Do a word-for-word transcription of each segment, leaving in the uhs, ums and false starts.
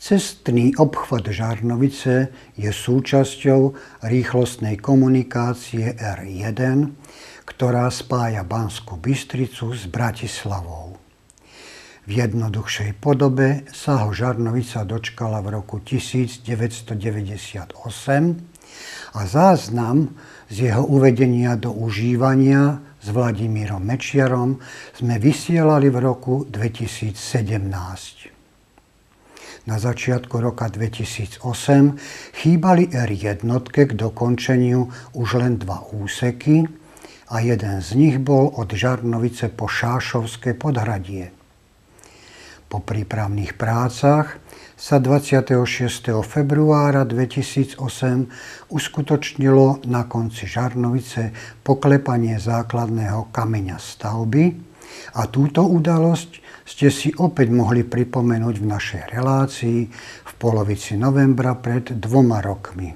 Cestný obchvat Žarnovice je súčasťou rýchlostnej komunikácie er jeden, ktorá spája Banskú Bystricu s Bratislavou. V jednoduchšej podobe sa ho Žarnovica dočkala v roku tisícdeväťstodeväťdesiatosem a záznam z jeho uvedenia do užívania s Vladimírom Mečiarom sme vysielali v roku dvetisícsedemnásť. Na začiatku roka dvetisícosem chýbali er jednotke k dokončeniu už len dva úseky a jeden z nich bol od Žarnovice po Šášovské Podhradie. Po prípravných prácach sa dvadsiateho šiesteho februára dvetisícosem uskutočnilo na konci Žarnovice poklepanie základného kameňa stavby a túto udalosť ste si opäť mohli pripomenúť v našej relácii v polovici novembra pred dvoma rokmi.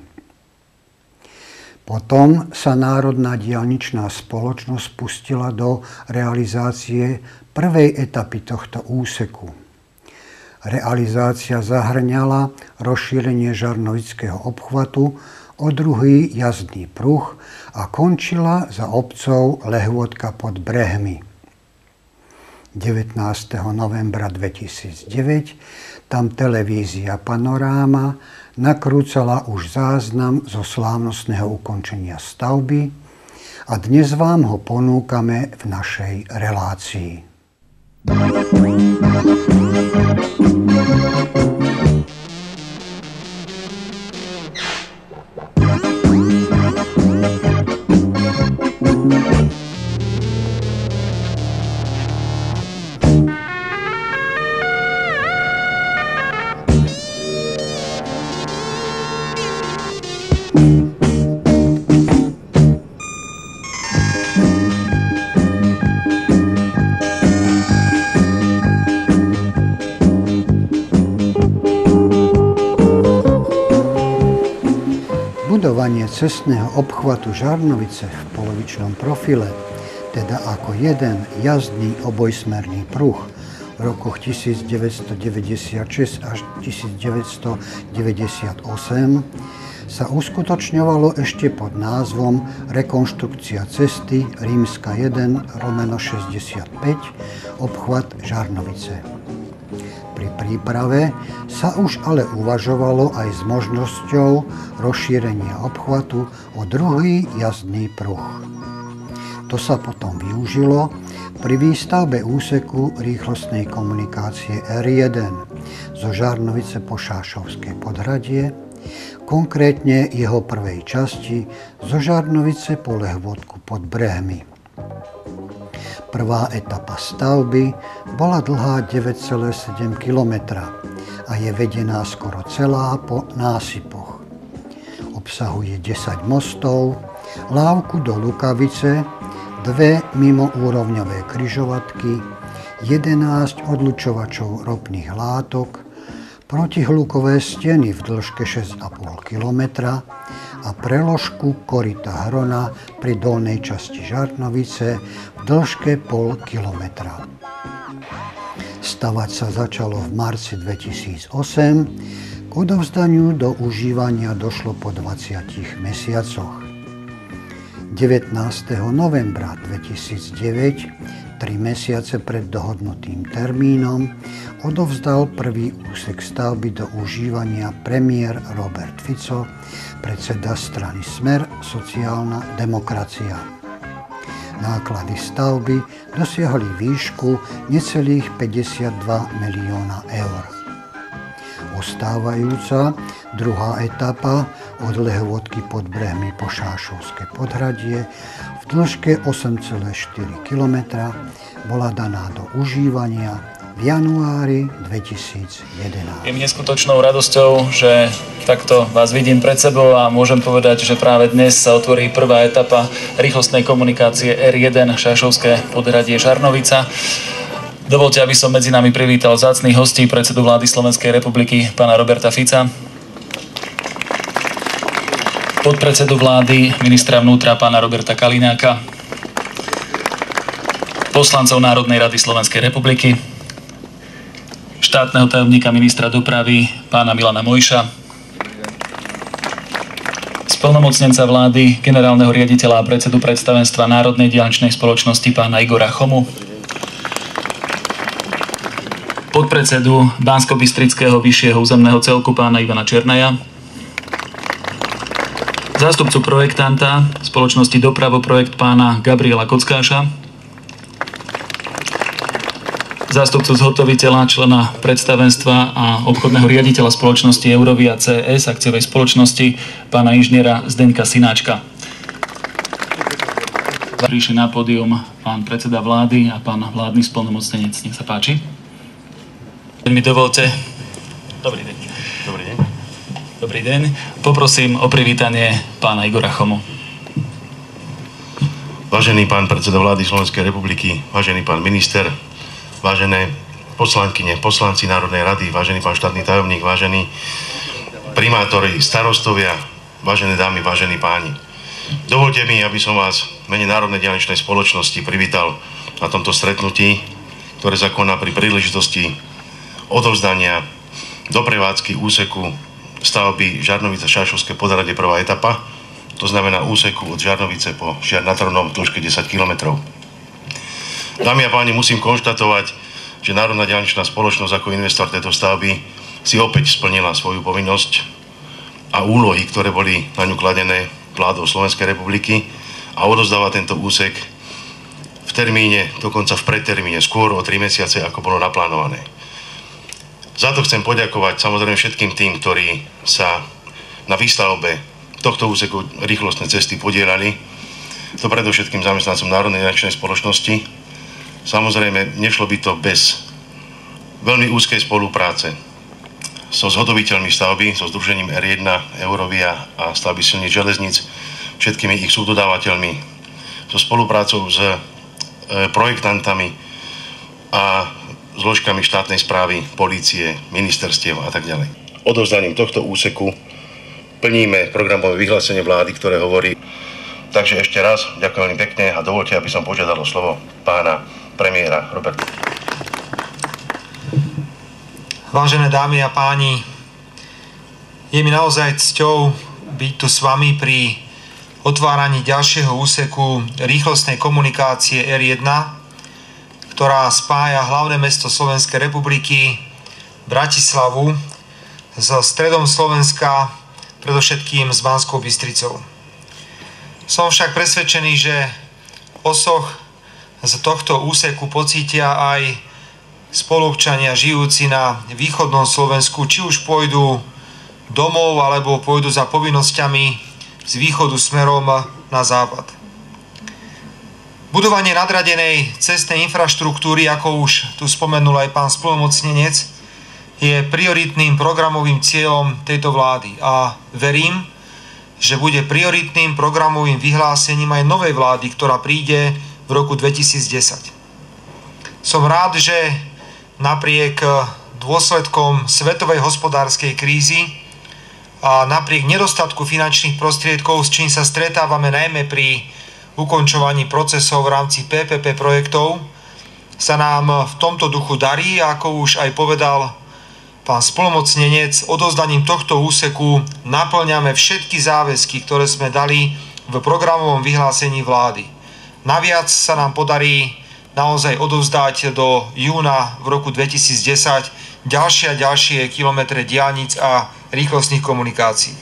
Potom sa Národná diaľničná spoločnosť pustila do realizácie prvej etapy tohto úseku. Realizácia zahŕňala rozšírenie Žarnovického obchvatu o druhý jazdný pruh a končila za obcov Lehôtka pod Brehmi. devätnásteho novembra dvetisícdeväť tam televízia Panoráma nakrúcala už záznam zo slávnostného ukončenia stavby a dnes vám ho ponúkame v našej relácii. Budovanie cestného obchvatu Žarnovice v polovičnom profile, teda ako jeden jazdný obojsmerný pruh v rokoch tisícdeväťstodeväťdesiatšesť až tisícdeväťstodeväťdesiatosem sa uskutočňovalo ešte pod názvom Rekonštrukcia cesty Rímska jeden lomeno šesťdesiatpäť obchvat Žarnovice. Pri príprave sa už ale uvažovalo aj s možnosťou rozšírenia obchvatu o druhý jazdný pruh. To sa potom využilo pri výstavbe úseku rýchlostnej komunikácie er jeden zo Žarnovice po Šášovské Podhradie, konkrétne jeho prvej časti zo Žarnovice po Lehôtku pod Brehmi. Prvá etapa stavby bola dlhá deväť celá sedem kilometra a je vedená skoro celá po násypoch. Obsahuje desať mostov, lávku do Lukavice, dve mimoúrovňové križovatky, jedenásť odlučovačov ropných látok, protihlukové steny v dĺžke šesť celá päť kilometra a preložku koryta Hrona pri dolnej časti Žarnovice v dĺžke pol kilometra. Stavať sa začalo v marci dvetisícosem, k odovzdaniu do užívania došlo po dvadsiatich mesiacoch. devätnásteho novembra dvetisícdeväť, tri mesiace pred dohodnutým termínom, odovzdal prvý úsek stavby do užívania premiér Robert Fico, predseda strany Smer sociálna demokracia. Náklady stavby dosiahli výšku necelých päťdesiatdva milióna eur. Ostávajúca druhá etapa od Lehôtky pod Brehmi po Šášovské Podhradie v dĺžke osem celá štyri kilometra bola daná do užívania v januári dvetisícjedenásť. Je mi neskutočnou radosťou, že takto vás vidím pred sebou a môžem povedať, že práve dnes sa otvorí prvá etapa rýchlostnej komunikácie er jeden Šášovské Podhradie Žarnovica. Dovoľte, aby som medzi nami privítal vzácnych hostí predsedu vlády Slovenskej republiky pána Roberta Fica, podpredsedu vlády ministra vnútra pána Roberta Kaliňáka, poslancov Národnej rady Slovenskej republiky, štátneho tajomníka ministra dopravy pána Milana Mojša, splnomocnenca vlády, generálneho riaditeľa a predsedu predstavenstva Národnej diaľničnej spoločnosti pána Igora Chomu, podpredsedu Banskobystrického vyššieho územného celku pána Ivana Černaja, zástupcu projektanta spoločnosti Dopravo Projekt pána Gabriela Kockáša, zástupcu zhotoviteľa, člena predstavenstva a obchodného riaditeľa spoločnosti Eurovia cé es, akciovej spoločnosti pána inžiniera Zdeňka Sináčka. Prišli na pódium pán predseda vlády a pán vládny splnomocnenec. Nech sa páči. Mi dovolte. Dobrý deň. Dobrý deň. Dobrý deň. Poprosím o privítanie pána Igora Chomu. Vážený pán predseda vlády Slovenskej republiky, vážený pán minister, vážené poslankyne, poslanci Národnej rady, vážený pán štátny tajomník, vážení primátori, starostovia, vážené dámy, vážení páni. Dovoľte mi, aby som vás v mene Národnej diaľničnej spoločnosti privítal na tomto stretnutí, ktoré sa koná pri príležitosti odovzdania do prevádzky úseku stavby Žarnovica-Šášovské Podhradie prvá etapa, to znamená úseku od Žarnovice po Žiar nad Hronom v dĺžke desať kilometrov. Dámy a páni, musím konštatovať, že Národná diaľničná spoločnosť ako investor tejto stavby si opäť splnila svoju povinnosť a úlohy, ktoré boli na ňu kladené vládou Slovenskej republiky a odovzdáva tento úsek v termíne, dokonca v predtermíne, skôr o tri mesiace, ako bolo naplánované. Za to chcem poďakovať samozrejme všetkým tým, ktorí sa na výstavbe tohto úseku rýchlostnej cesty podielali. To predovšetkým zamestnancom Národnej diaľničnej spoločnosti. Samozrejme, nešlo by to bez veľmi úzkej spolupráce so zhotoviteľmi stavby, so združením er jeden, Eurovia a stavby silníc železníc, všetkými ich subdodávateľmi, so spoluprácou s e, projektantami a zložkami štátnej správy, polície, ministerstiev a tak ďalej. Odovzdaním tohto úseku plníme programové vyhlásenie vlády, ktoré hovorí. Takže ešte raz ďakujem veľmi pekne a dovoľte, aby som požiadal o slovo pána premiéra Roberta. Vážené dámy a páni, je mi naozaj cťou byť tu s vami pri otváraní ďalšieho úseku rýchlostnej komunikácie er jeden, ktorá spája hlavné mesto Slovenskej republiky, Bratislavu, so stredom Slovenska, predovšetkým s Banskou Bystricou. Som však presvedčený, že osoch z tohto úseku pocítia aj spoluobčania žijúci na východnom Slovensku, či už pôjdu domov, alebo pôjdu za povinnosťami z východu smerom na západ. Budovanie nadradenej cestnej infraštruktúry, ako už tu spomenul aj pán splnomocnenec, je prioritným programovým cieľom tejto vlády a verím, že bude prioritným programovým vyhlásením aj novej vlády, ktorá príde v roku dvetisícdesať. Som rád, že napriek dôsledkom svetovej hospodárskej krízy a napriek nedostatku finančných prostriedkov, s čím sa stretávame najmä pri ukončovaní procesov v rámci pé pé pé projektov, sa nám v tomto duchu darí, ako už aj povedal pán splnomocnenec, odovzdaním tohto úseku naplňame všetky záväzky, ktoré sme dali v programovom vyhlásení vlády. Naviac sa nám podarí naozaj odovzdať do júna v roku dvetisícdesať ďalšie a ďalšie kilometre diaľnic a rýchlostných komunikácií.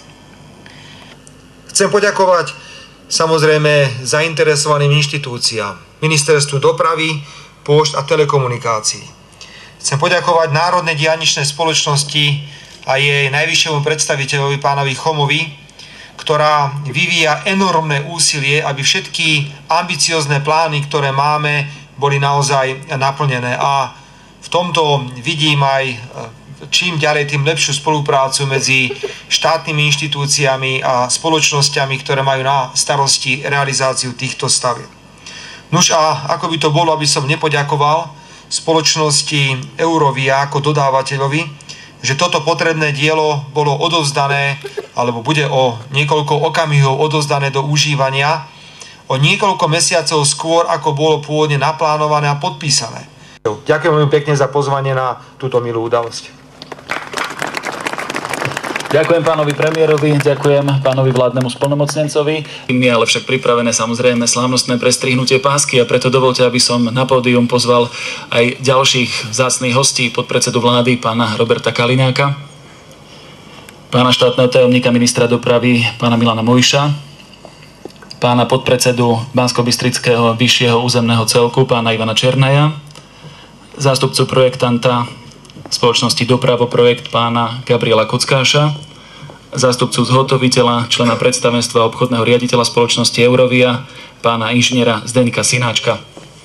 Chcem poďakovať samozrejme zainteresovaným inštitúciám, Ministerstvu dopravy, pôšt a telekomunikácií. Chcem poďakovať Národnej diaľničnej spoločnosti a jej najvyššiemu predstaviteľovi pánovi Chomovi, ktorá vyvíja enormné úsilie, aby všetky ambiciozne plány, ktoré máme, boli naozaj naplnené. A v tomto vidím aj čím ďalej, tým lepšiu spoluprácu medzi štátnymi inštitúciami a spoločnosťami, ktoré majú na starosti realizáciu týchto stavieb. Nuž a ako by to bolo, aby som nepoďakoval spoločnosti Eurovia ako dodávateľovi, že toto potrebné dielo bolo odovzdané, alebo bude o niekoľko okamihov odovzdané do užívania, o niekoľko mesiacov skôr, ako bolo pôvodne naplánované a podpísané. Ďakujem veľmi pekne za pozvanie na túto milú udalosť. Ďakujem pánovi premiérovi, ďakujem pánovi vládnemu splnomocnencovi. My ale však pripravené samozrejme slávnostné prestrihnutie pásky a preto dovolte, aby som na pódium pozval aj ďalších vzácnych hostí, podpredsedu vlády pána Roberta Kaliňáka, pána štátneho tajomníka ministra dopravy pána Milana Mojša, pána podpredsedu Banskobystrického vyššieho územného celku pána Ivana Černaja, zástupcu projektanta spoločnosti Dopravo Projekt pána Gabriela Kockáša, zástupcu zhotoviteľa, člena predstavenstva obchodného riaditeľa spoločnosti Eurovia pána inžiniera Zdeňka Sináčka.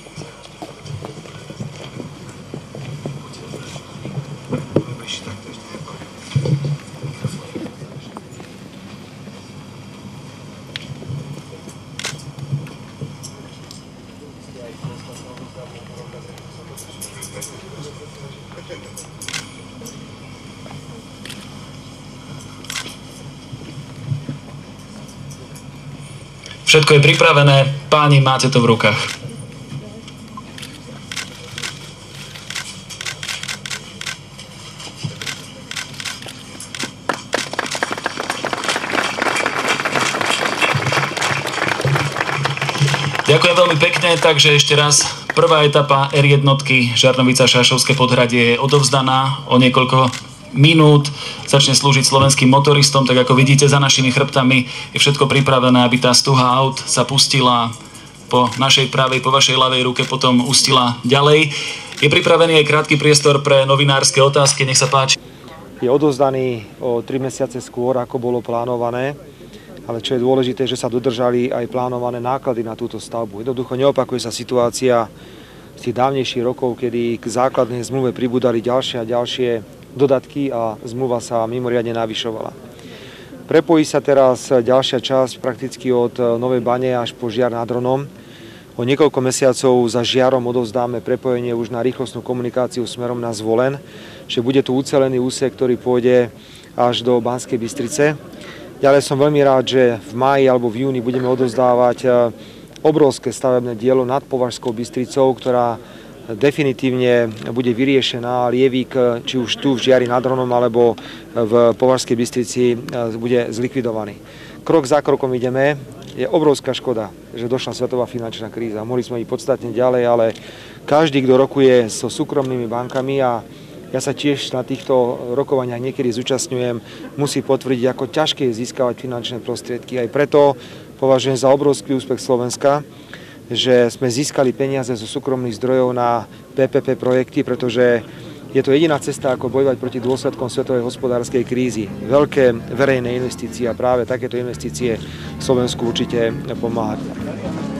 Všetko je pripravené, páni, máte to v rukách. Ďakujem veľmi pekne, takže ešte raz, prvá etapa er jednotky Žarnovica-Šášovské Podhradie je odovzdaná o niekoľko minút, začne slúžiť slovenským motoristom, tak ako vidíte za našimi chrbtami je všetko pripravené, aby tá stuha aut sa pustila po našej pravej, po vašej ľavej ruke, potom ustila ďalej. Je pripravený aj krátky priestor pre novinárske otázky, nech sa páči. Je odovzdaný o tri mesiace skôr, ako bolo plánované, ale čo je dôležité, že sa dodržali aj plánované náklady na túto stavbu. Jednoducho neopakuje sa situácia z tých dávnejších rokov, kedy k základnej zmluve pribúdali ďalšie a ďalšie dodatky a zmluva sa mimoriadne navyšovala. Prepojí sa teraz ďalšia časť prakticky od Novej Bane až po Žiar nad Hronom. O niekoľko mesiacov za Žiarom odovzdáme prepojenie už na rýchlostnú komunikáciu smerom na Zvolen, že bude tu ucelený úsek, ktorý pôjde až do Banskej Bystrice. Ďalej som veľmi rád, že v máji alebo v júni budeme odovzdávať obrovské stavebné dielo nad Považskou Bystricou, ktorá definitívne bude vyriešená. Lievík, či už tu v Žiari nad Hronom alebo v Považskej Bystrici, bude zlikvidovaný. Krok za krokom ideme. Je obrovská škoda, že došla svetová finančná kríza. Mohli sme ísť podstatne ďalej, ale každý, kto rokuje so súkromnými bankami, a ja sa tiež na týchto rokovaniach niekedy zúčastňujem, musí potvrdiť, ako ťažké je získavať finančné prostriedky. Aj preto považujem za obrovský úspech Slovenska, že sme získali peniaze zo súkromných zdrojov na pé pé pé projekty, pretože je to jediná cesta, ako bojovať proti dôsledkom svetovej hospodárskej krízy. Veľké verejné investície a práve takéto investície Slovensku určite pomáhajú.